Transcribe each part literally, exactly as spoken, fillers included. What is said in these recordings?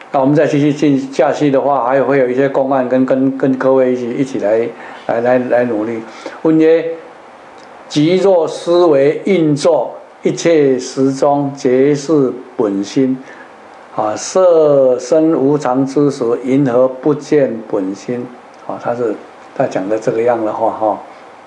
那我们再继续进下去的话，还有会有一些公案跟跟跟各位一起一起来来来来努力。问曰：即若思维运作，一切时中皆是本心。啊，色身无常之时，云何不见本心？啊，他是他讲的这个样的话哈。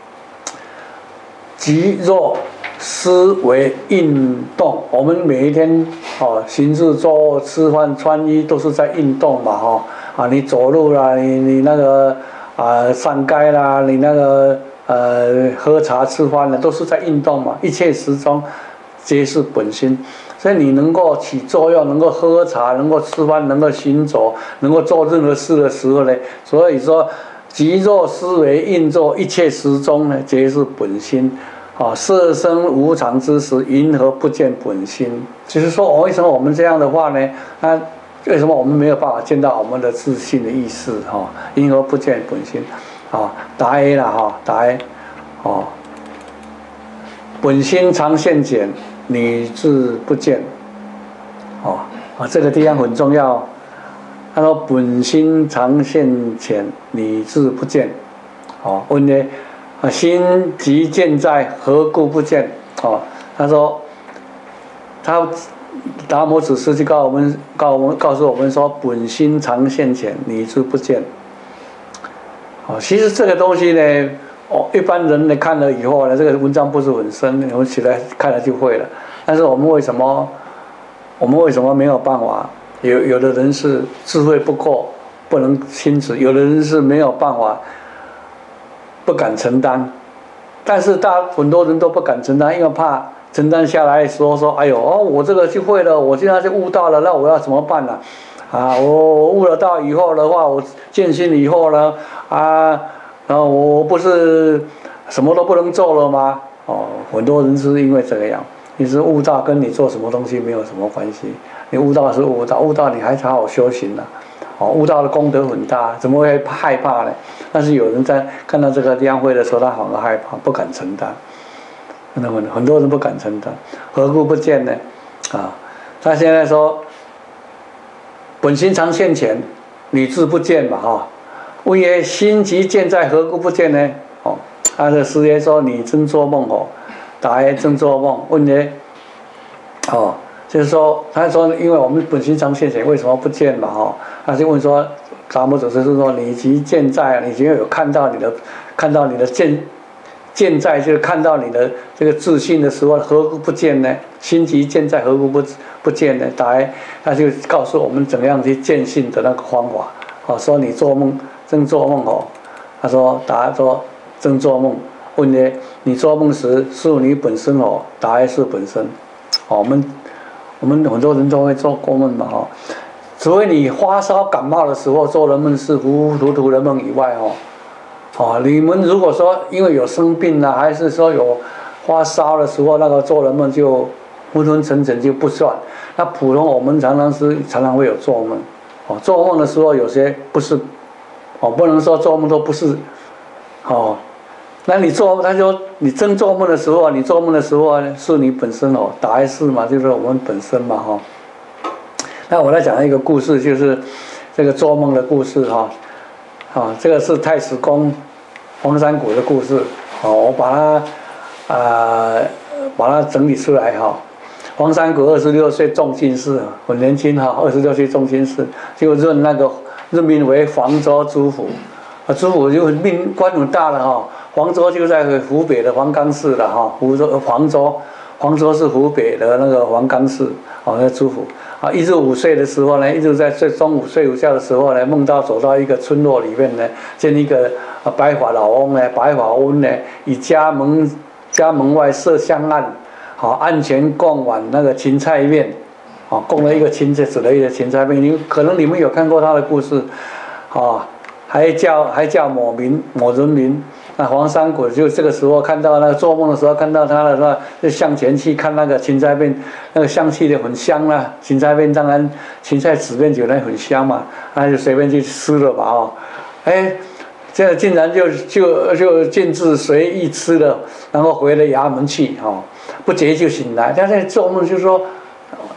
即若思维运动，我们每一天哦，行事、坐、吃饭、穿衣都是在运动嘛，哈啊，你走路啦，你你那个啊上街啦，你那个呃喝茶吃饭的都是在运动嘛，一切时中皆是本心。所以你能够起作用，能够喝茶，能够吃饭，能够行走，能够做任何事的时候呢，所以说，即若思维运作，一切时中呢，皆是本心。啊，色身无常之时，云何不见本心？就是说，为什么我们这样的话呢？那为什么我们没有办法见到我们的自信的意识？哈，因何不见本心？啊，答 A 了哈，答 A， 哦，本心常现前，你自不见。哦啊，这个地方很重要。他说：“本心常现前，你自不见。”哦，问呢？啊，心即见在，何故不见？哦，他说，他达摩祖师就告我们，告我们，告诉我们说，本心常现前，你自不见。哦，其实这个东西呢，哦，一般人呢看了以后呢，这个文章不是很深，我们起来看了就会了。但是我们为什么，我们为什么没有办法？有有的人是智慧不够，不能亲自；有的人是没有办法。不敢承担，但是大很多人都不敢承担，因为怕承担下来说说，哎呦哦，我这个就会了，我现在就悟到了，那我要怎么办呢？啊，我我悟了到以后的话，我见性以后呢，啊，然后我不是什么都不能做了吗？哦，很多人是因为这个样，你是悟道跟你做什么东西没有什么关系，你悟道是悟道，悟道你还好好修行呢、啊。哦，悟道的功德很大，怎么会害怕呢？但是有人在看到这个量会的时候，他反而害怕，不敢承担。那么很多人不敢承担，何故不见呢？啊，他现在说，本心常现前，你自不见嘛，哈。问曰：心即见在，何故不见呢？哦，他的师爷说：你真做梦哦。答曰：真做梦。问曰：哦。就是说，他说，因为我们本心常现前，为什么不见嘛？哈，他就问说，达摩祖师是说，你即见在，你只要有看到你的，看到你的见，见在就是看到你的这个自信的时候，何故不见呢？心即见在，何故不不见呢？答来，他就告诉我们怎样去见性的那个方法。哦，说你做梦，真做梦哦。他说，答说真做梦。问呢，你做梦时是你本身哦？答案是本身。哦，我们。我们很多人都会做过梦嘛，哦，除非你发烧感冒的时候做的梦是糊糊涂涂的梦以外，哦，哦，你们如果说因为有生病了，还是说有发烧的时候，那个做的梦就昏昏沉沉就不算。那普通我们常常是常常会有做梦，哦，做梦的时候有些不是，哦，不能说做梦都不是，哦。那你做，他说你真做梦的时候，你做梦的时候是你本身哦，答案是嘛，就是我们本身嘛，哈、哦。那我来讲一个故事，就是这个做梦的故事哈，啊、哦，这个是太史公黄山谷的故事，哦，我把它啊、呃、把它整理出来哈、哦。黄山谷二十六岁中进士，很年轻哈，二十六岁中进士，就任那个任命为黄州知府，啊，知府就命官很大了哈、哦。黄州就在湖北的黄冈市了哈，湖州黄州，黄州是湖北的那个黄冈市，哦，那知府啊，一十五岁的时候呢，一直在睡中午睡午觉的时候呢，梦到走到一个村落里面呢，见一个白发老翁呢，白发翁呢，以家门家门外设香案，好，案前供碗那个芹菜面，啊，供了一个芹菜，煮了一个芹菜面，你可能你们有看过他的故事，啊，还叫还叫某名某人名。那黄山谷就这个时候看到那个做梦的时候看到他的时候，就向前去看那个芹菜面，那个香气的很香啦、啊。芹菜面当然芹菜籽面酒呢很香嘛，那就随便去吃了吧哦，哎，这竟然就就就径自随意吃了，然后回了衙门去哦，不觉就醒来。他在做梦就说，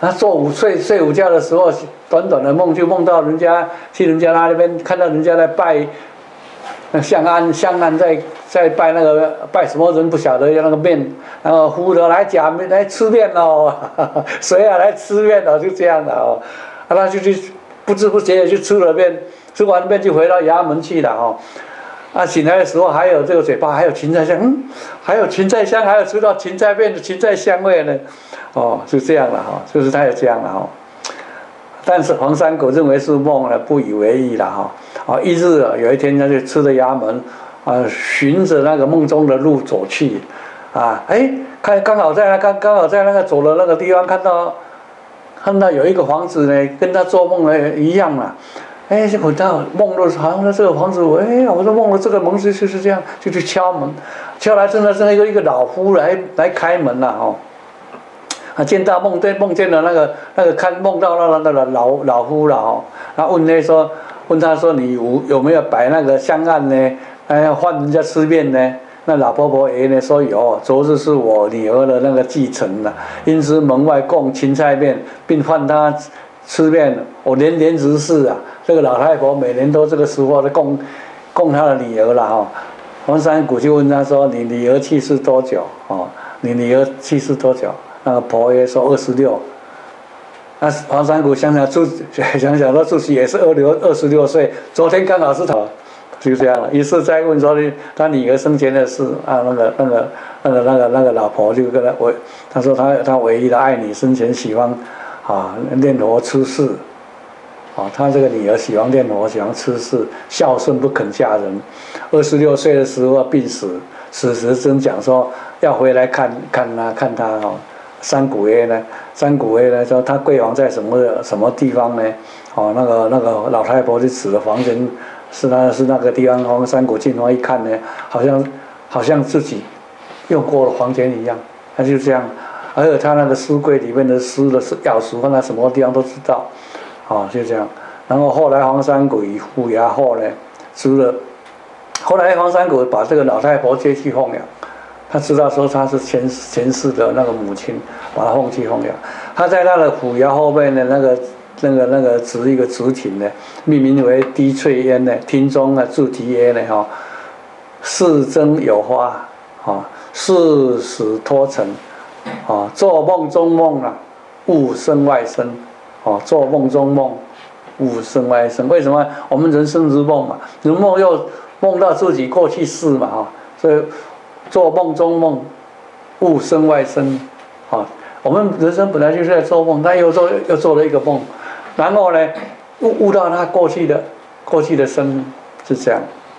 他做午睡睡午觉的时候，短短的梦就梦到人家去人家那边看到人家在拜，那香案香案在在拜那个拜什么人不晓得，那个面，然后呼的来假面来吃面哦，谁啊来吃面哦，就这样的哦，啊他就去不知不觉的就吃了面，吃完面就回到衙门去了哦。啊，醒来的时候还有这个嘴巴，还有芹菜香，嗯，还有芹菜香，还有吃到芹菜面的芹菜香味呢，哦，就这样了哈、哦，就是他也这样了哈、哦。但是黄山谷认为是梦了，不以为意了哈。啊，一日有一天他就出了衙门，啊，循着那个梦中的路走去，啊，哎，看刚好在那刚刚好在那个走的那个地方看到，看到有一个房子呢，跟他做梦的一样嘛。哎，结果到梦到好像这个房子，我哎，我说梦了这个门就是这样，就去敲门，敲来真的是一个一个老夫来来开门了哦。啊，见到梦见梦见了那个那个看梦到那个那个老老夫了哦，然后问他说问他说你有有没有摆那个香案呢？哎，换人家吃面呢？那老婆婆爷呢说有，昨日是我女儿的那个继承了，因此门外供芹菜面，并换她吃面，我年年如是啊。这个老太婆每年都这个时候的供供她的女儿了哈、哦。黄山谷就问她说：“你女儿去世多久？哦，你女儿去世多久？”那个婆爷说二十六。那黄山谷想想自想想说自己也是二六二十六岁，昨天刚好是他，就这样了。于是再问说他女儿生前的事啊，那个那个那个那个那个老婆就跟他我他说他他唯一的爱你，生前喜欢啊念佛出世。啊，他这个女儿喜欢念佛，喜欢吃素，孝顺不肯嫁人。二十六岁的时候病死，此时真讲说要回来看看他看他哦。山谷爷呢，山谷爷呢说他闺房在什么什么地方呢？哦，那个那个老太婆就指的房间是那是那个地方。从山谷进房一看呢，好像好像自己用过的房间一样，他就这样。而且他那个书柜里面的书的钥匙放在什么地方都知道。哦，就这样。然后后来黄山谷以府衙后呢，除了后来黄山谷把这个老太婆接去奉养，他知道说他是前前世的那个母亲，把他奉去奉养。他在他的府衙后面的那个那个那个植一个植亭呢，命名为滴翠烟呢，厅中呢筑题烟呢哈，世真有花啊，世始脱尘啊，做梦中梦啊，悟身外身。哦，做梦中梦，悟身外身。为什么我们人生如梦嘛？如梦又梦到自己过去世嘛，哈、哦，所以做梦中梦，悟身外身。啊、哦，我们人生本来就是在做梦，他又做又做了一个梦，然后呢，悟悟到他过去的过去的生命是这样。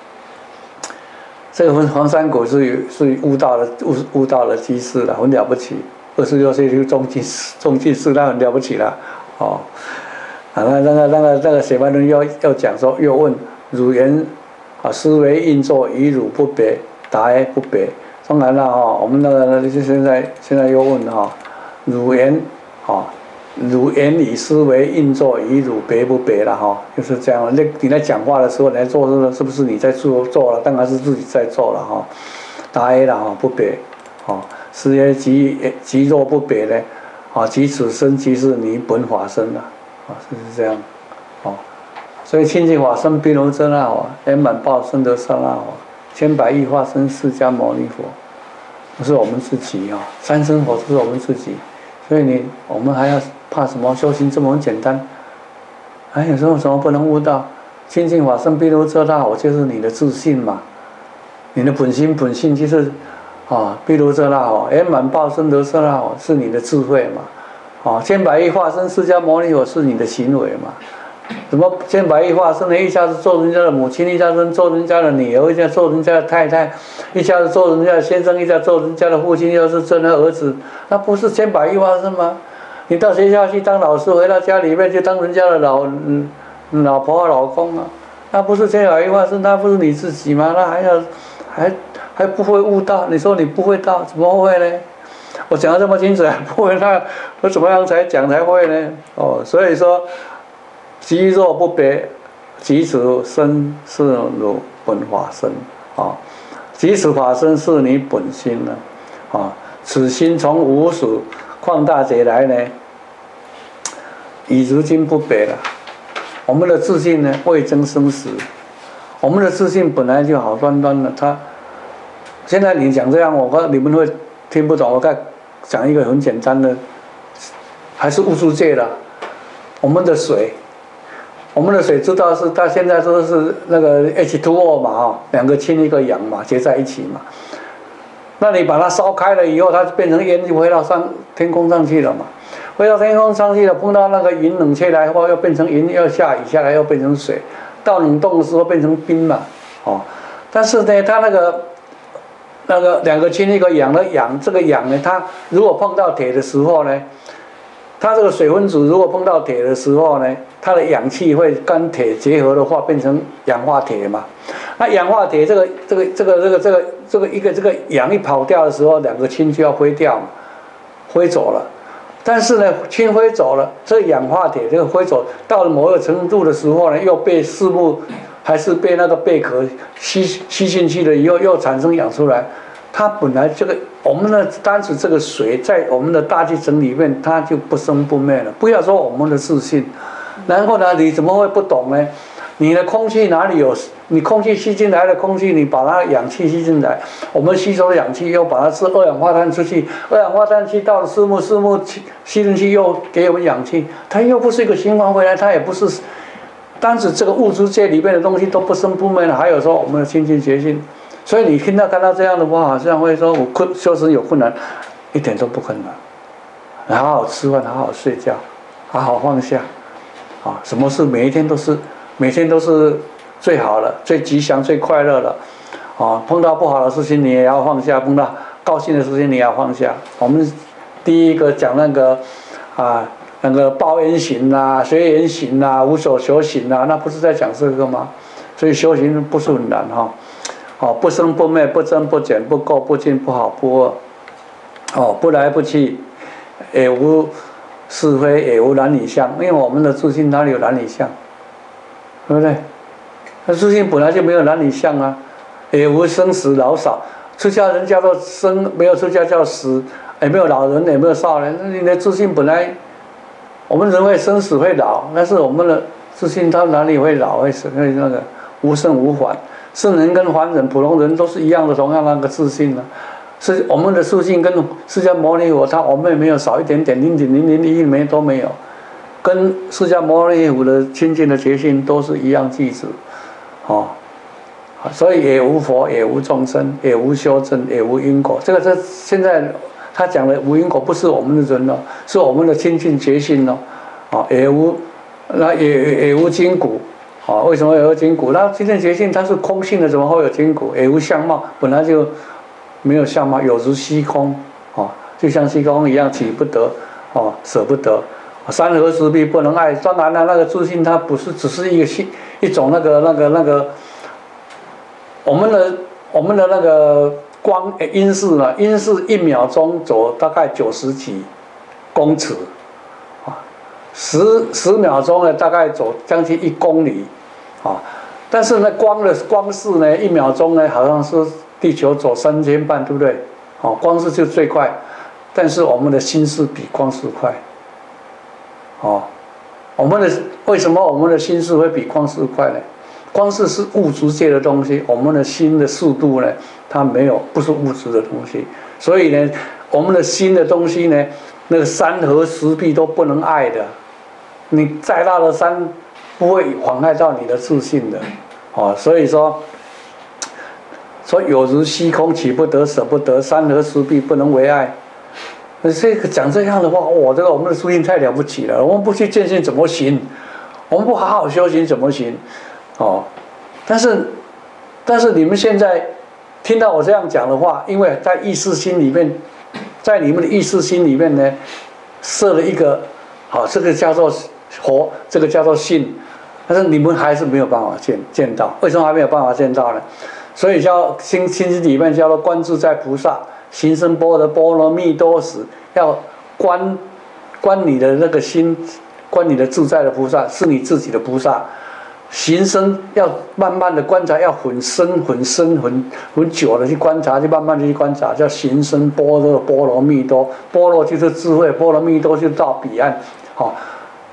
这个黄山谷是是悟到了悟悟到了居士了，很了不起。二十六岁就中进士，中进士那很了不起了。哦，啊，那那个那个那个写完人又又讲说，又问汝言啊，思维应作与汝不别，答曰不别。当然了哈、哦，我们那个就现在现在又问哈、哦，汝言啊，汝言以思维应作与汝别不别了哈、哦，就是这样。那你在讲话的时候，你在做这个，是不是你在做做了？当然是自己在做了哈、哦。答曰了哈，不别。哦，是曰即即若不别呢？啊，即此身即是你本法身了，啊，就是这样，哦，所以清净法身毗卢遮那佛，圆满报身得刹那佛，千百亿化身释迦牟尼佛，不是我们自己啊、哦，三身佛是我们自己，所以你我们还要怕什么？修行这么简单，还有时候什么不能悟到？清净法身毗卢遮那佛就是你的自信嘛，你的本心本性就是。啊，毗卢遮那佛，圆满报身得刹那佛是你的智慧嘛？啊，千百亿化身释迦牟尼佛是你的行为嘛？什么千百亿化身呢？一下子做人家的母亲，一下子做人家的女儿，一下子做人家的太太，一下子做人家的先生，一下子做人家的父亲，又是真的儿子，那不是千百亿化身吗？你到学校去当老师，回到家里面就当人家的老嗯老婆老公啊，那不是千百亿化身，那不是你自己吗？那还要还。还不会悟道，你说你不会道，怎么会呢？我讲的这么清楚，还不会，那我怎么样才讲才会呢？哦，所以说，即若不别，即此身是汝本法身啊，即此法身是你本心呢啊，此心从无始旷大劫来呢， 已如今不北了。我们的自信呢，未增生死。我们的自信本来就好端端的，他现在你讲这样，我看你们会听不懂。我再讲一个很简单的，还是物质界的，我们的水。我们的水知道是它现在都是那个 H 二 O 嘛，哈，两个氢一个氧嘛，结在一起嘛。那你把它烧开了以后，它变成烟，就回到上天空上去了嘛。回到天空上去了，碰到那个云冷却来后，又变成云，又下雨下来又变成水。到冷冻的时候变成冰嘛，哦。但是呢，它那个那个两个氢一个氧的氧，这个氧呢，它如果碰到铁的时候呢，它这个水分子如果碰到铁的时候呢，它的氧气会跟铁结合的话，变成氧化铁嘛。那氧化铁这个这个这个这个这个这个一个这个氧一跑掉的时候，两个氢就要挥掉嘛，挥走了。但是呢，氢挥走了，这个氧化铁这个挥走到了某个程度的时候呢，又被树木还是被那个贝壳吸吸进去了以后，又产生氧出来。它本来这个我们的单指这个水在我们的大气层里面，它就不生不灭了。不要说我们的自信，然后呢，你怎么会不懂呢？你的空气哪里有？你空气吸进来的空气，你把它氧气吸进来，我们吸收氧气又把它是二氧化碳出去，二氧化碳去到了树木，树木吸进去又给我们氧气，它又不是一个循环回来，它也不是，单指这个物质界里面的东西都不生不灭了。还有说我们的清净觉性，所以你听到看到这样的话，好像会说我困修持有困难，一点都不困难，好好吃饭，好好睡觉，好好放下，啊，什么事每一天都是。每天都是最好的、最吉祥、最快乐的，啊！碰到不好的事情你也要放下，碰到高兴的事情你也要放下。我们第一个讲那个啊，那个报恩行啊、随缘行啊、无所求行啊，那不是在讲这个吗？所以修行不是很难哈，哦，不生不灭，不增不减，不垢不净，不好不恶，哦，不来不去，也无是非，也无男女相。因为我们的自信哪里有男女相？对不对？那自信本来就没有男女相啊，也无生死老少。出家人叫做生，没有出家叫死，也没有老人，也没有少年。那你的自信本来，我们人会生死会老，但是我们的自信它哪里会老会死？会那个无生无还。圣人跟凡人、普通人都是一样的，同样那个自信呢、啊。是我们的自信跟释迦牟尼佛，他我们也没有少一点点，零点零零一没都没有。跟释迦牟尼佛的清净的觉性都是一样具足，哦，所以也无佛，也无众生，也无修正，也无因果。这个是现在他讲的无因果，不是我们的人哦，是我们的清净觉性哦，啊，也无那也也无筋骨，啊，为什么有筋骨？那清净觉性它是空性的，怎么会有筋骨？也无相貌，本来就没有相貌，有如虚空，啊，就像虚空一样，起不得，哦，舍不得。山河石壁不能爱，当然了，那个自信它不是只是一个性一种那个那个那个，我们的我们的那个光音速呢，音速一秒钟走大概九十几公尺，啊，十十秒钟呢大概走将近一公里，啊，但是呢光的光速呢一秒钟呢好像是地球走三千半，对不对？哦，光速就最快，但是我们的心速比光速快。哦，我们的为什么我们的心速会比光速快呢？光速是物质界的东西，我们的心的速度呢，它没有，不是物质的东西。所以呢，我们的心的东西呢，那个山河石壁都不能爱的。你再大的山，不会妨害到你的自信的。哦，所以说，说有如虚空，起不得，舍不得，山河石壁不能为爱。这个讲这样的话，我、哦、这个我们的修行太了不起了。我们不去见性怎么行？我们不好好修行怎么行？哦，但是，但是你们现在听到我这样讲的话，因为在意识心里面，在你们的意识心里面呢，设了一个，好、哦，这个叫做佛，这个叫做信，但是你们还是没有办法见见到。为什么还没有办法见到呢？所以叫心心里面叫做观自在菩萨。行深般若波罗蜜多时，要观观你的那个心，观你的自在的菩萨是你自己的菩萨。行深要慢慢的观察，要很深很深很很久的去观察，就慢慢的去观察，叫行深般若波罗蜜多。般若就是智慧，波罗蜜多就是到彼岸。好、哦，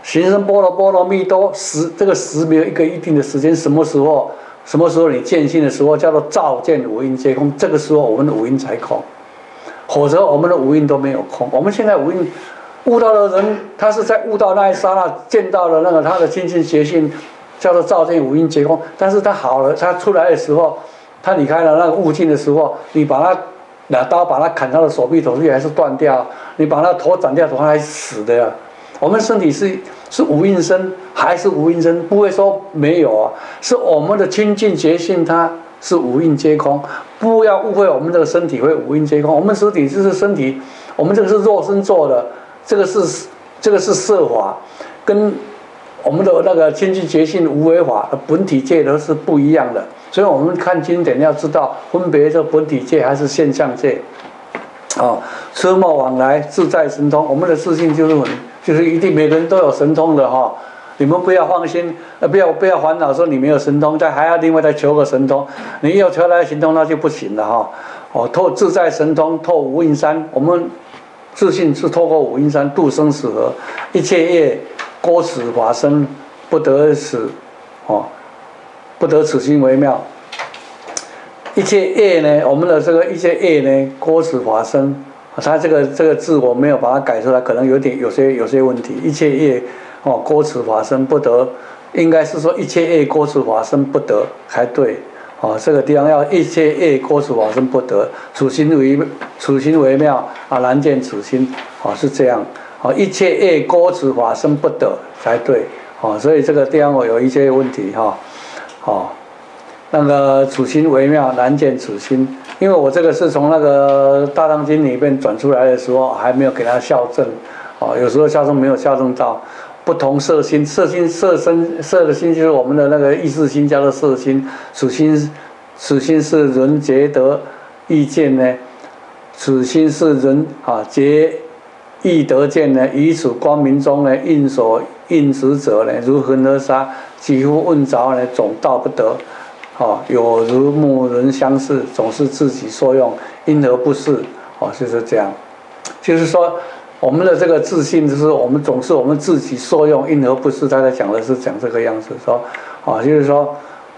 行深般若波罗蜜多时，这个时没有一个一定的时间，什么时候？什么时候你见性的时候，叫做照见五蕴皆空，这个时候我们的五蕴才空，否则我们的五蕴都没有空。我们现在五蕴悟到的人，他是在悟到那一刹那见到了那个他的清净觉性，叫做照见五蕴皆空。但是他好了，他出来的时候，他离开了那个悟境的时候，你把他拿刀把他砍他的手臂头臂还是断掉，你把他头斩掉，头还是死的呀。我们身体是是无印身还是无印身？不会说没有啊，是我们的清净觉性，它是无印皆空。不要误会我们这个身体会无印皆空，我们身体就是身体，我们这个是肉身做的，这个是这个是色法，跟我们的那个清净觉性无为法的本体界都是不一样的。所以我们看经典要知道分别这本体界还是现象界。哦，车莫往来，自在神通。我们的自信就是很，就是一定每个人都有神通的哈、哦。你们不要放心，呃，不要不要烦恼说你没有神通，再还要另外再求个神通。你要求来神通那就不行了哈、哦。哦，透自在神通，透五蕴山。我们自信是透过五蕴山度生死河，一切业郭此法身，不得此，哦，不得此心为妙。一切业呢，我们的这个一切业呢，郭此法身，它这个这个字我没有把它改出来，可能有点有些有些问题。一切业哦，郭此法身不得，应该是说一切业郭此法身不得才对。哦，这个地方要一切业郭此法身不得，此心为此心为妙啊，难见此心。哦，是这样。哦，一切业郭此法身不得才对。哦，所以这个地方我有一些问题哈。哦。那个此心为妙，难见此心。因为我这个是从那个《大藏经》里面转出来的时候，还没有给他校正，哦，有时候校正没有校正到。不同色心，色心色身色的心就是我们的那个意识心，叫做色心。此心，此心是人觉得意见呢，此心是人啊觉意得见呢。于此光明中呢，应所应执者呢，如恒河沙，几乎问着呢，总到不得。哦，有如目人相视，总是自己受用，因何不是？哦，就是这样。就是说，我们的这个自信，就是我们总是我们自己受用，因何不是？他在讲的是讲这个样子，说，啊，就是说，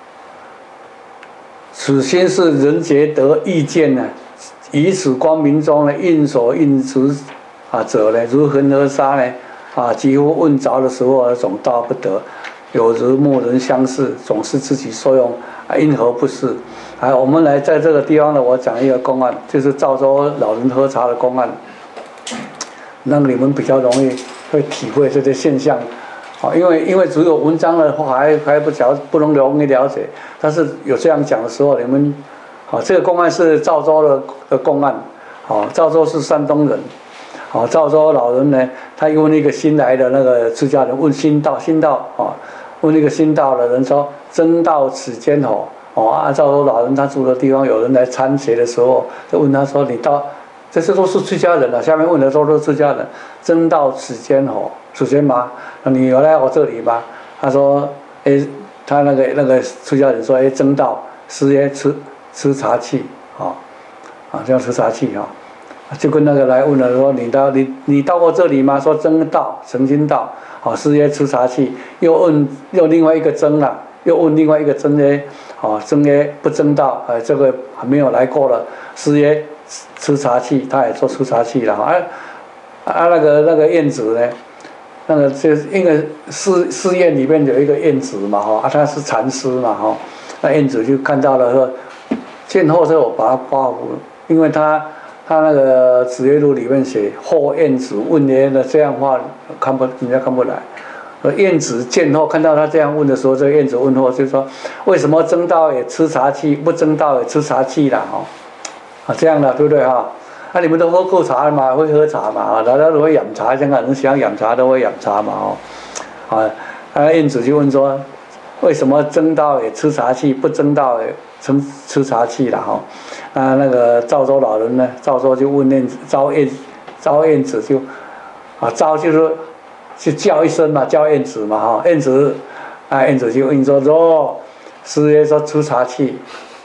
此心是人觉得意见呢，以此光明中呢，应所应执啊者呢，如恒河沙呢，啊，几乎问着的时候，总到不得。有如目人相视，总是自己受用，啊，因何不是？啊，我们来在这个地方呢，我讲一个公案，就是赵州老人喝茶的公案，让你们比较容易会体会这些现象。啊，因为因为只有文章的话还还不了不能容易了解，但是有这样讲的时候，你们，啊，这个公案是赵州的的公案，啊，赵州是山东人。啊，赵州老人呢，他问一个新来的那个出家人，问新道，新道啊。问那个新道的人说：“僧道此间吼？”哦，按照说老人他住的地方，有人来参学的时候，就问他说：“你到，这些都是出家人了。”下面问的都是出家人，僧道此间吼？此间吗？你有来我这里吗？他说：“哎，他那个那个出家人说：哎，僧道是耶吃吃茶器，啊啊，叫吃茶器哈。”就跟那个来问的说：“你到你你到过这里吗？”说：“僧道，曾经到。”哦，是耶吃茶器，又问又另外一个僧了，又问另外一个僧耶，哦，僧耶不僧道，呃，这个还没有来过了，是耶吃茶器，他也做吃茶器了，啊啊那个那个晏子呢，那个就是因为寺寺院里面有一个晏子嘛，哈，啊他是禅师嘛，哈，那晏子就看到了说，见后之后把他刮胡，因为他。他那个《子曰录》里面写“后晏子问耶”的这样话，看不人家看不来。晏子见后看到他这样问的时候，这个晏子问后就说：“为什么僧道也吃茶器，不僧道也吃茶器啦？”哈，啊这样的对不对哈？那、啊、你们都喝过茶嘛，会喝茶嘛？啊，大家都会饮茶，香港人想饮茶都会饮茶嘛？哦，啊，啊晏子就问说：“为什么僧道也吃茶器，不僧道也吃吃茶器啦？”哈。啊，那个赵州老人呢？赵州就问晏子，招晏，招晏子就，啊，招就是就叫一声嘛，叫晏子嘛，哈，晏子，啊，晏子就问说：“哦，师爷说吃茶器，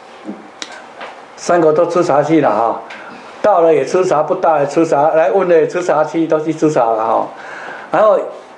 三个都吃茶器了哈，到了也吃茶，不到也吃茶，来问了也吃茶器，都去吃茶了哈。”然后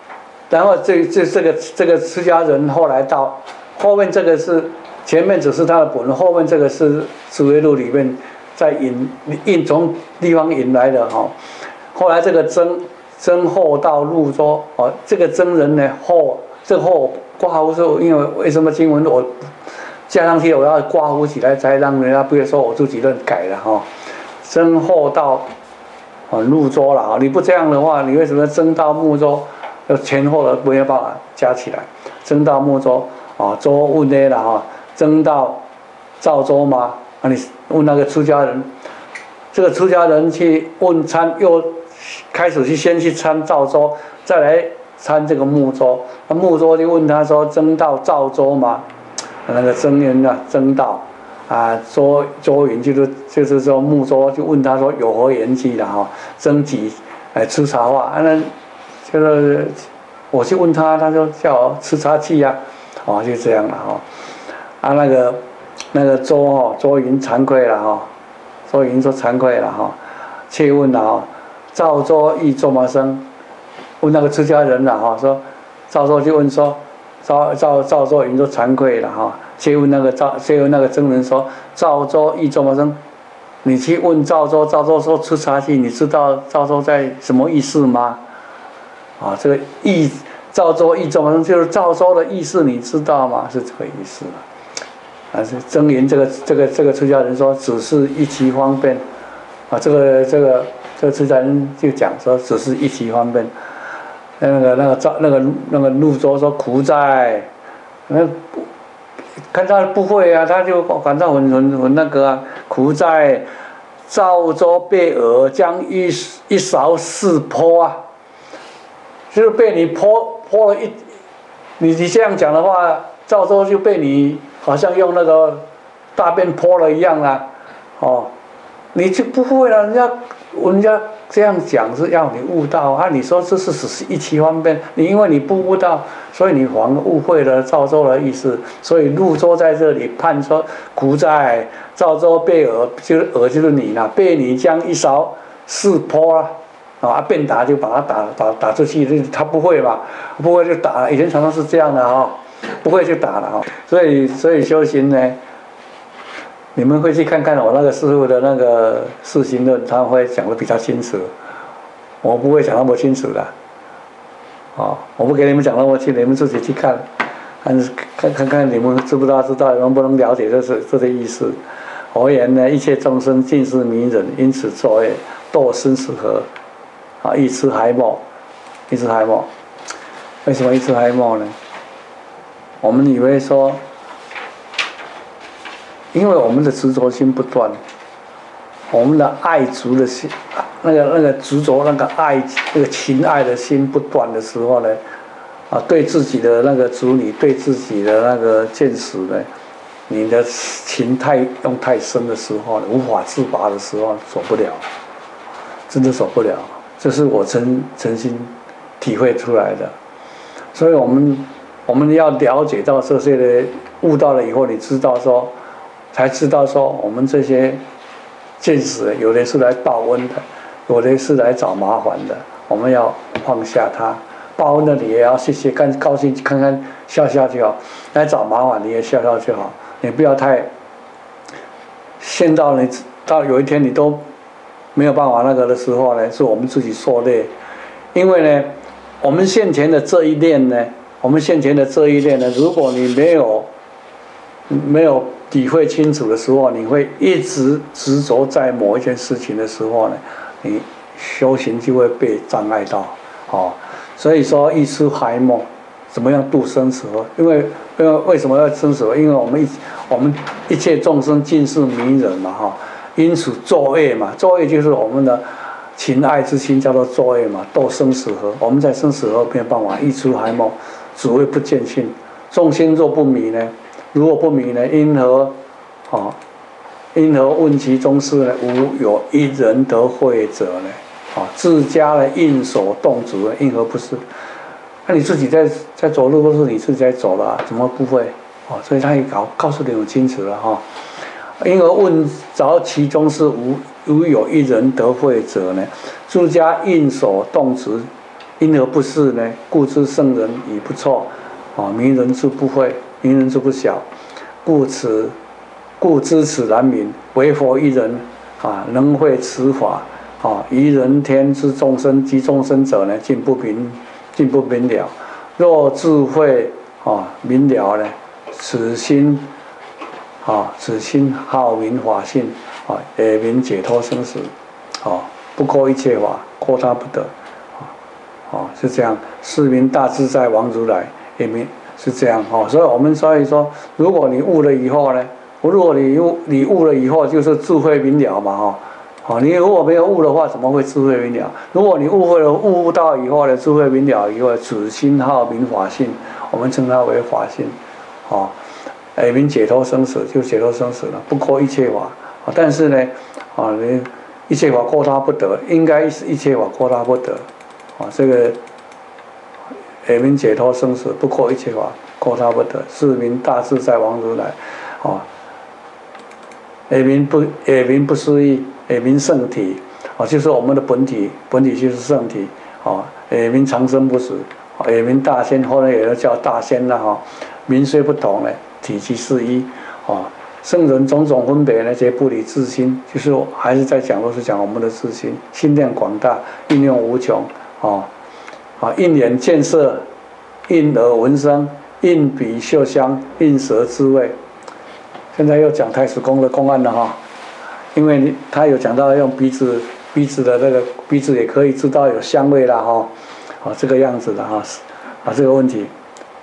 然后这这这个这个出家人后来到后面这个是前面只是他的本文，后面这个是紫微录里面在引引从地方引来的哈、哦。后来这个僧僧后到潞州哦，这个僧人呢后这后挂号是因为为什么经文我加上去我要挂号起来，才让人家不会说我自己乱改了哈、哦。僧后到啊潞州了啊，你不这样的话，你为什么僧到睦州？前后的没有办法加起来，僧到睦州啊，州问的了哈，僧到赵州吗？啊，你问那个出家人，这个出家人去问参，又开始去先去参赵州，再来参这个睦州。那睦州就问他说：“僧到赵州吗？”那个僧人啊，僧到啊，周周云就是就是说睦州就问他说有何言机了哈？僧己哎吃茶话啊那。就是我去问他，他说叫我吃茶器呀、啊，哦就这样了哈、哦。啊那个那个周哦周云惭愧了哈、哦，周云说惭愧了哈、哦，切问了哈、哦，赵州亦作么生？问那个出家人了哈、哦，说赵州就问说赵赵赵州云说惭愧了哈、哦，切问那个赵切问那个僧人说赵州亦作么生？你去问赵州，赵州说吃茶器，你知道赵州在什么意思吗？啊，这个意赵州意中就是赵州的意思，你知道吗？是这个意思嘛？啊，是僧言这个这个这个出家人说，只是一期方便，啊，这个这个这个出家人就讲说，只是一期方便。那个那个赵那个那个潞州说苦在，那看他不会啊，他就感到很很很那个啊，苦在赵州被鹅将一一勺四泼啊。就是被你泼泼了一，你你这样讲的话，赵州就被你好像用那个大便泼了一样啦，哦，你就不会了，人家人家这样讲是要你悟道啊，你说这是只是一期方便，你因为你不悟道，所以你反而误会了赵州的意思，所以潞州在这里判说苦在赵州被鹅，就是鹅就是你啦，被你将一勺四泼啊。啊，便打就把他打打打出去，他不会嘛，不会就打了。以前常常是这样的哈、哦，不会就打了哈、哦。所以所以修行呢，你们会去看看我那个师父的那个四行论，他会讲的比较清楚，我不会讲那么清楚的。哦，我不给你们讲那么清，你们自己去看，看看看看你们知不知道知道能不能了解这是这个意思。我言呢，一切众生尽是迷人，因此作业堕生死河。啊，一痴海梦，一痴海梦，为什么一痴海梦呢？我们以为说，因为我们的执着心不断，我们的爱足的心，那个那个执着那个爱那个情爱的心不断的时候呢，啊，对自己的那个主女，对自己的那个见识呢，你的情太用太深的时候，无法自拔的时候，走不了，真的走不了。这是我真真心体会出来的，所以我们我们要了解到这些的悟到了以后，你知道说，才知道说我们这些见识，有的是来报恩的，有的是来找麻烦的，我们要放下它。报恩的你也要谢谢，干高兴看看笑笑就好；来找麻烦你也笑笑就好，你不要太陷到你到有一天你都。没有办法那个的时候呢，是我们自己受累，因为呢，我们现前的这一念呢，我们现前的这一念呢，如果你没有没有体会清楚的时候，你会一直执着在某一件事情的时候呢，你修行就会被障碍到，哦，所以说一痴海梦，怎么样度生死河？因为因为为什么要生死河？因为我们一我们一切众生尽是迷人嘛，哈、哦。因此作业嘛，作业就是我们的情爱之心，叫做作业嘛，斗生死河。我们在生死河没有办法，一出海梦，只会不见性。众心若不迷呢？如果不迷呢？因何啊？因何问其中事呢？无有一人得慧者呢？啊，自家的应手动足呢？因何不是？那你自己在在走路，都是你自己在走了、啊，怎么不会？哦，所以他也告告诉你很清楚了哈。因而问着其中是无无有一人得慧者呢？诸家应手动足， 因何不是呢？故知圣人已不错，啊，明人之不慧，明人之不晓，故此，故知此难明。唯佛一人，啊，能会此法，啊，于人天之众生及众生者呢，尽不明，尽不明了。若智慧啊明了呢，此心，啊，此心好明法性，啊，也明解脱生死，啊，不扣一切法，扣他不得。哦，是这样。是名大自在王如来，也名是这样哦。所以我们所以说，如果你悟了以后呢，如果你悟你悟了以后，就是智慧明了嘛，哈。好，你如果没有悟的话，怎么会智慧明了？如果你悟会了，悟到以后呢，智慧明了以后，此心号明法性，我们称它为法性，哦，哎，明解脱生死，就解脱生死了，不扣一切法。但是呢，啊，你一切法扣他不得，应该是一切法扣他不得。啊，这个也名解脱生死，不扣一切法，扣他不得，是名大自在王如来。啊，也名不也名不思议，也名圣体。啊，就是我们的本体，本体就是圣体。啊，也名长生不死，也名大仙，后来也叫大仙了哈。名虽不同呢，体即是一。啊，圣人种种分别呢，皆不离自心，就是还是在讲，都是讲我们的自心，心量广大，应用无穷。哦，啊，应眼见色，应耳闻声，应鼻嗅香，应舌知味。现在又讲太史公的公案了哈，因为他有讲到用鼻子，鼻子的那个鼻子也可以知道有香味啦哈，啊这个样子的哈，啊这个问题，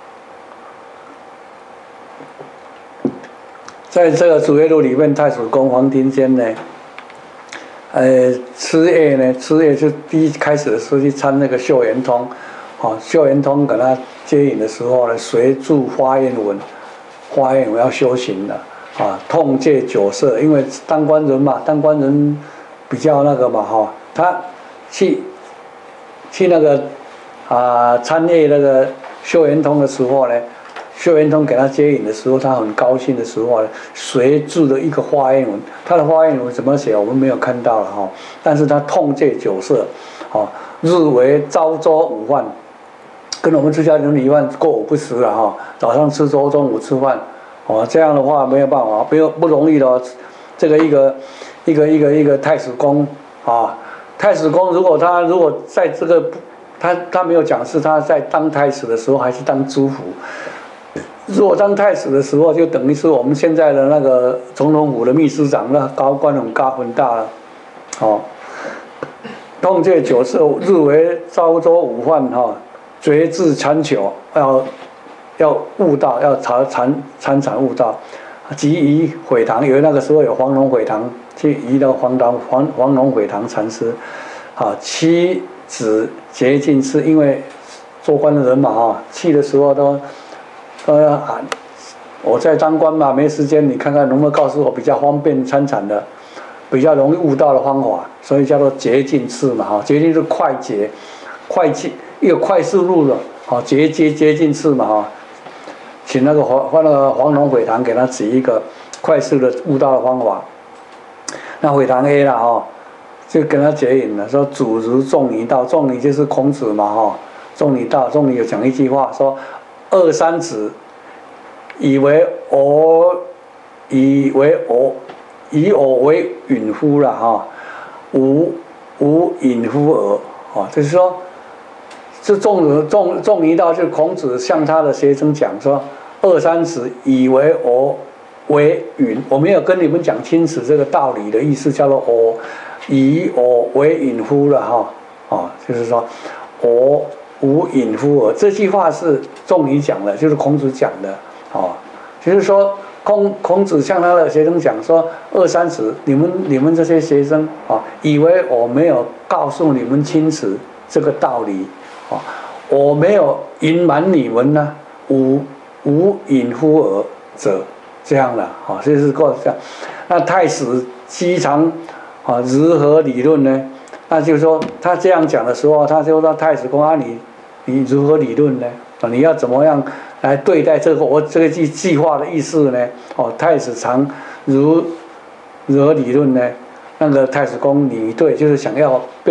在这个主业录里面，太史公黄庭坚呢。呃，吃夜呢，吃夜就第一开始的时候去参那个秀圆通，哦，秀圆通给他接引的时候呢，随住花焰文，花焰文要修行的，啊，痛戒酒色，因为当官人嘛，当官人比较那个嘛，哈、哦，他去去那个啊参谒那个秀圆通的时候呢。秀圆通给他接引的时候，他很高兴的时候呢，随住了一个花焰文。他的花焰文怎么写，我们没有看到了哈。但是他痛戒酒色，哦，日为朝粥午饭，跟我们出家人一样过午不食了哈。早上吃粥，中午吃饭，哦，这样的话没有办法，没有不容易的。这个一个一个一个一个太史公啊，太史公如果他如果在这个他他没有讲是他在当太史的时候还是当知府。如果当太史的时候，就等于是我们现在的那个总统府的秘书长，那高官很高很大了，哦。痛戒酒色，日为朝粥午饭哈，绝志参求，要要悟道，要参参参禅悟道。即移毁堂，因为那个时候有黄龙毁堂，去移到黄堂黄黄龙毁堂禅师，啊，妻子竭尽是因为做官的人嘛哈，去的时候都。都要喊，我在当官嘛，没时间，你看看能不能告诉我比较方便参禅的，比较容易悟道的方法，所以叫做捷径次嘛，哈，捷径是快捷，快捷一个快速路了，好，捷捷捷径次嘛，哈，请那个黄那个黄龙毁堂给他指一个快速的悟道的方法，那毁堂 A 了哈，就跟他结引了，说主如仲尼道，仲尼就是孔子嘛，哈，仲尼道，仲尼有讲一句话说。二三子，以为我，以为我，以我为允夫了哈，无无允夫耳，啊，就是说，这仲仲仲尼道，就孔子向他的学生讲说，二三子以为我为允，我没有跟你们讲清楚这个道理的意思，叫做我以我为允夫了哈，啊，就是说我。无隐夫耳，这句话是仲尼讲的，就是孔子讲的，哦，就是说孔孔子向他的学生讲说，二三子，你们你们这些学生啊、哦，以为我没有告诉你们清楚这个道理，啊、哦，我没有隐瞒你们呢，无无隐夫耳者，这样的，啊、哦，就是过这样。那太史机常啊如何理论呢？那就是说，他这样讲的时候，他就说太史公啊，你你如何理论呢？啊，你要怎么样来对待这个我这个句句话的意思呢？哦，太史常如如何理论呢？那个太史公你对，就是想要辩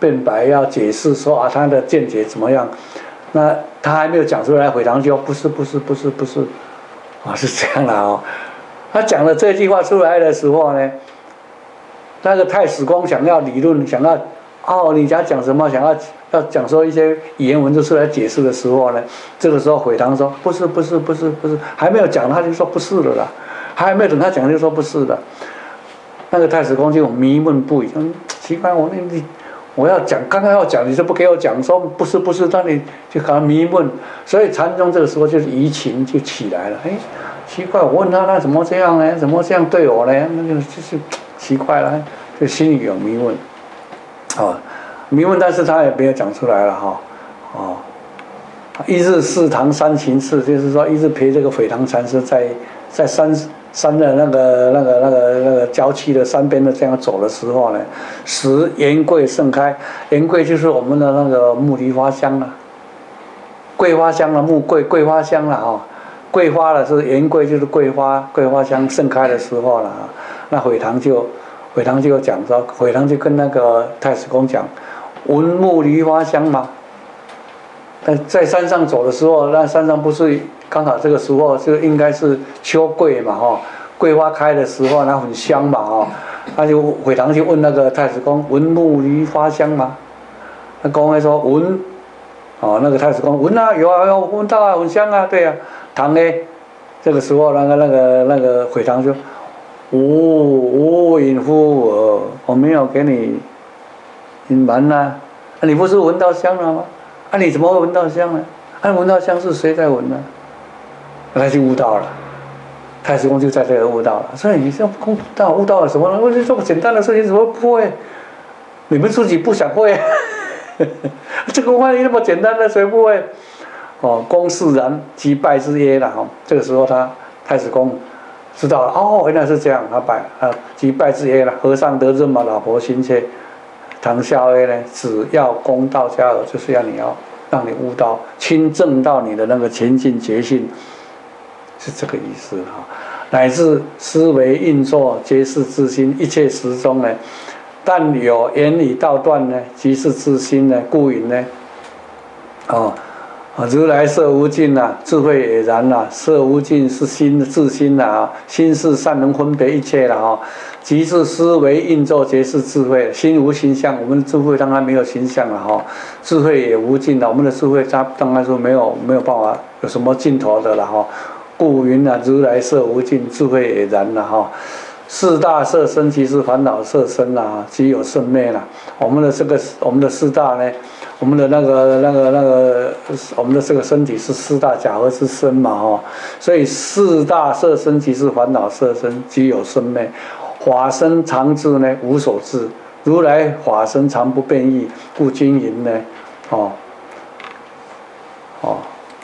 辩白，要解释说啊他的见解怎么样，那他还没有讲出来，回堂就不是不是不是不是，啊是这样的哦。他讲了这句话出来的时候呢，那个太史公想要理论，想要哦你想讲什么，想要要讲说一些语言文字出来解释的时候呢，这个时候回堂说不是不是不是不是，还没有讲他就说不是了啦，还没有等他讲就说不是的。那个太史公就迷闷不已，嗯，奇怪，我那你我要讲，刚刚要讲，你就不给我讲，说不是不是，那你就搞迷闷。所以禅宗这个时候就是疑情就起来了，哎，奇怪，我问他他怎么这样呢？怎么这样对我呢？那就就是奇怪了，就心里有迷问，哦，迷问，但是他也没有讲出来了哈，哦，一日四堂三行次，就是说一日陪这个斐堂禅师在在山。山的那个、那个、那个、那个郊区的山边的这样走的时候呢，时岩桂盛开，岩桂就是我们的那个木梨花香了，桂花香了，木桂桂花香了哦，桂花了是岩桂就是桂花，桂花香盛开的时候了啊。那悔堂就悔堂就讲说，悔堂就跟那个太史公讲，闻木梨花香嘛。但在山上走的时候，那山上不是刚好这个时候就应该是秋桂嘛，哈，桂花开的时候，那很香嘛，哈，他就悔堂就问那个太史公，闻木梨花香吗？那公会说闻，哦，那个太史公闻啊，有啊，有闻到啊，很香啊，对啊。堂呢，这个时候那个那个那个悔堂说，无无隐乎我，我没有给你隐瞒呐，你不是闻到香了吗？啊，你怎么会闻到香呢？啊，闻到香是谁在闻呢？他就悟到了，太史公就在这个悟到了。所以你这悟到悟到了什么呢？我说这么简单的事情怎么不会？你们自己不想会？这个万一那么简单的谁不会？哦，公释然，即拜之耶了哈。这个时候他太史公知道了，哦，原来是这样，他拜啊，即拜之耶了。和尚得知嘛，老婆心切。唐孝威呢，只要公道家耳，就是要你要让你悟到亲证到你的那个前进觉性，是这个意思哈。乃至思维运作皆是自心，一切时中呢，但有言语道断呢，即是自心呢，故云呢，哦。如来色无尽呐、啊，智慧也然呐、啊。色无尽是心的自心呐啊，心是善能分别一切了啊。即是思维运作皆是智慧，心无形象，我们的智慧当然没有形象了哈。智慧也无尽了，我们的智慧它当然说没有没有办法有什么尽头的了哈。故云啊，如来色无尽，智慧也然了哈。四大色身即是烦恼色身啦，即有生灭啦。我们的这个我们的四大呢？我们的那个、那个、那个，我们的这个身体是四大假合之身嘛，哈，所以四大色身即是烦恼色身，即有生灭。法身常智呢，无所智。如来法身常不变异，故经云呢，哦，哦，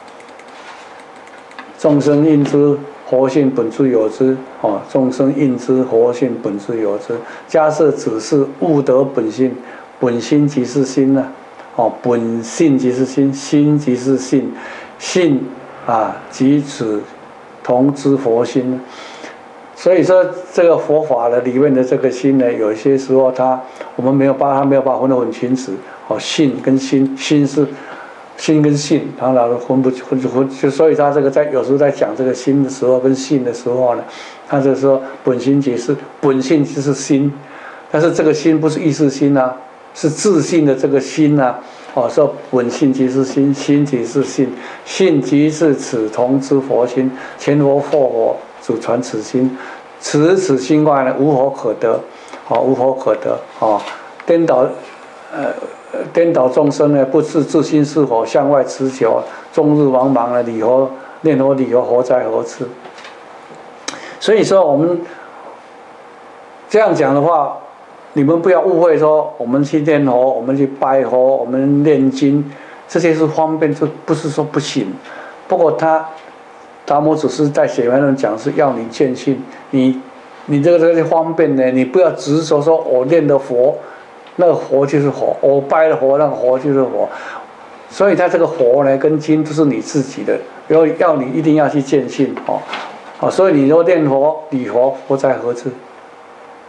众生应知活性本自有之，哦，众生应知活性本自有之。假设只是悟得本性，本心即是心呢、啊。哦，本性即是心，心即是性，性啊即此同知佛心。所以说，这个佛法的里面的这个心呢，有些时候它我们没有把它没有办法分得很清楚。哦，性跟心，心是心跟性，当然分不分分，就所以他这个在有时候在讲这个心的时候跟性的时候呢，他就说本心即是本性就是心，但是这个心不是意识心啊。是自信的这个心呐、啊，哦，说本性即是心，心即是性，性即是此同之佛心，前佛复佛主传此心，此此心外呢，无佛可得，哦，无佛可得，哦，颠倒，呃，颠倒众生呢，不知自心是否向外持求，终日茫茫的理何念何理由，活在何处？所以说我们这样讲的话。你们不要误会说，我们去念佛，我们去拜佛，我们念经，这些是方便，这不是说不行。不过他达摩祖师在写完论讲是要你见性，你你这个这个方便呢，你不要执着说我念的佛，那个佛就是佛，我拜的佛那个佛就是佛。所以他这个佛呢跟经都是你自己的，要要你一定要去见性哦，哦，所以你若念佛礼佛，佛在何处？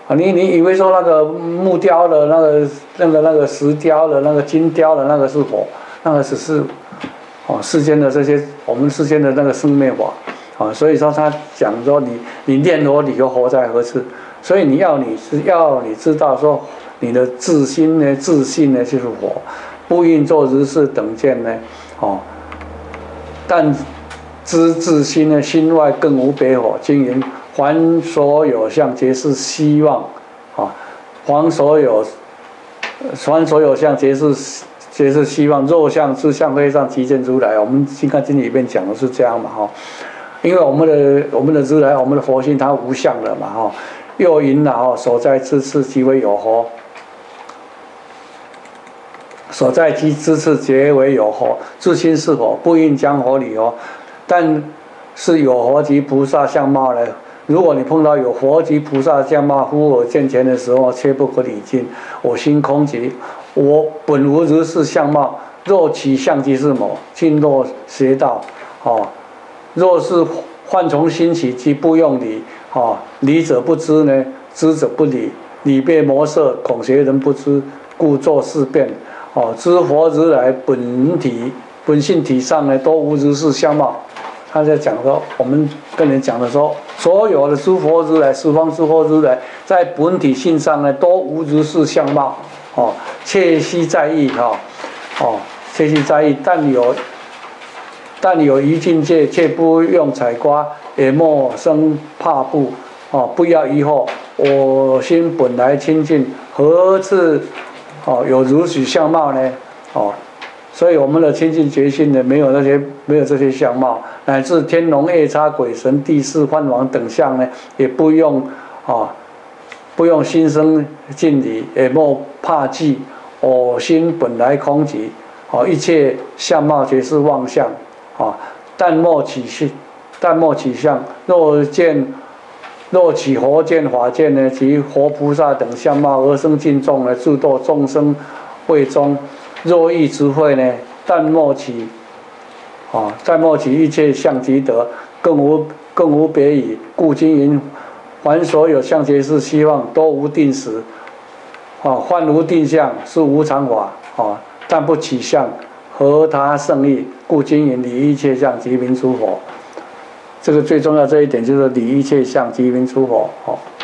啊，你你以为说那个木雕的那个那个那个石雕的那个金雕的那个是佛，那个只是哦世间的这些我们世间的那个生灭法啊，所以说他讲说你你念佛你就活在何处，所以你要你是要你知道说你的自心呢自信呢就是佛，不应作如是等见呢哦，但知自心呢心外更无别佛，经营凡所有相皆是希望，啊，凡所有，凡所有相皆是皆是希望。若相之相非上即见如来。我们《金刚经》里面讲的是这样嘛，哈，因为我们的我们的如来，我们的佛性它无相了嘛，哈。又云哪哦，所在之处即为有佛，所在之处皆为有佛。自心是佛，不应将佛理哦，但是有佛及菩萨相貌呢？如果你碰到有佛及菩萨相貌忽我见前的时候，切不可理尽。我心空寂，我本无如是相貌。若其相即是某，尽若邪道。哦，若是幻从心起，即不用理。哦，理者不知呢，知者不理。理被魔色，恐邪人不知，故作事变。哦，知佛如来本体本性体上呢，都无如是相貌。他在讲说，我们跟人讲的说，所有的诸佛如来、十方诸佛如来，在本体性上呢，都无如是相貌。哦，切悉在意哈，哦，切悉在意，但有，但有一境界，却不用采刮，也莫生怕怖。哦，不要疑惑，我心本来清净，何至哦有如许相貌呢？哦。所以我们的清净觉性呢，没有那些没有这些相貌，乃至天龙夜叉鬼神地势梵王等相呢，也不用啊、哦，不用心生敬礼，也莫怕忌。我心本来空寂，哦，一切相貌皆是妄相，啊、哦，但莫起相，但莫起相。若见若起佛见法见呢，及佛菩萨等相貌而生敬重呢，助度众生慧中。若欲智慧呢，但莫起，啊，但莫起一切相即得，更无更无别语。故经云：凡所有相皆是希望，都无定时。啊，幻无定相，是无常法。啊，但不起相，何他胜义？故经云：理一切相，即名诸佛。这个最重要这一点就是理一切相，即名诸佛。哦。